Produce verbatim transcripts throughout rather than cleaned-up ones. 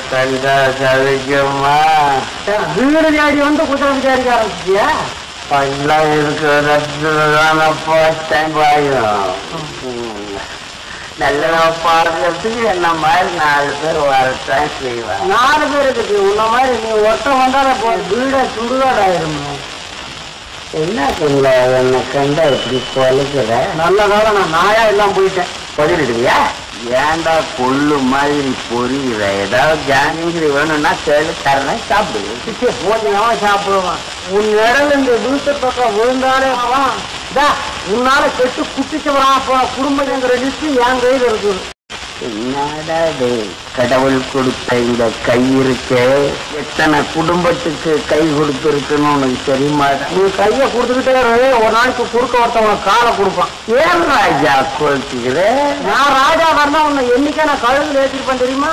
கண்டா சவிக்குமா? வீடு தேடி வந்து குதிரை விசாரிக்க ஆரம்பிச்சியா? பள்ளம் இருக்கிறதான பார்த்தேன் பாயும். நல்ல பார்க்கறதுக்கு என்ன மாதிரி நாலு பேர் வரத்தான் செய்வாங்க. நாலு பேருக்கு உன்ன மாதிரி நீ ஒருத்தன் வந்தால போ வீட சுடுகாடாயிரும். என்ன சொல்ல என்னை கண்டா இப்படி கொலைக்கிற? நல்ல காலம் நான் நாயா எல்லாம் போயிட்டேன். பதிலிடுவியா? ஏண்டா கொள்ளு மாதிரி பொரியுற? ஏதாவது ஜாங்கிரி வேணும்னா கேளு தரேன், சாப்பிடு. போட்டியாவா சாப்பிடுவான். உன் இடல இந்த வீட்டு பக்கம் விழுந்தாலே உன்னால கெட்டு குட்டிச்சவரா போன குடும்பங்கிற லிஸ்ட் என் கையில் இருக்குது. என்னடா கடவுள் கொடுத்த இந்த கை இருக்கே, எத்தனை குடும்பத்துக்கு கை கொடுத்துருக்குன்னு உனக்கு தெரியுமா? நீ கையை கொடுத்துக்கிட்டே ஒரு நாளைக்கு குறுக்க ஒருத்தவங்க காலை கொடுப்பான். ஏன் ராஜா கோச்சுக்கிற? நான் ராஜா வரனா உன்னை என்னைக்கா நான் கழுகுல ஏற்றிருப்பேன் தெரியுமா?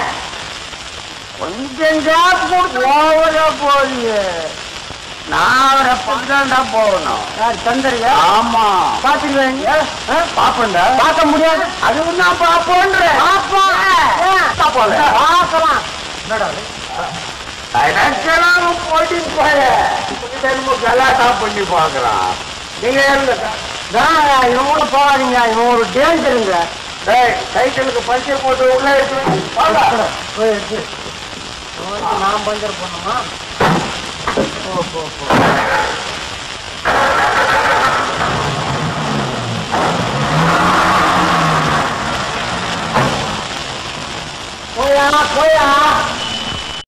கொஞ்சம் போவதா போறீங்க. நான் அவரை பந்தாண்டா போகணும். தந்தரியா? ஆமா, பாத்துருவேங்க. பாப்பண்டா. பார்க்க முடியாது. அது நான் பாப்போன்ற பார்க்கலாம். போட்டி போய கலாட்டா பண்ணி பாக்குறான். நீங்க இவங்க போகாதீங்க, இவன் ஒரு டேஞ்சருங்க. சைக்கிளுக்கு பஞ்சர் போட்டு உள்ள இருக்கு. நான் பஞ்சர் பண்ணுமா? போயா போயா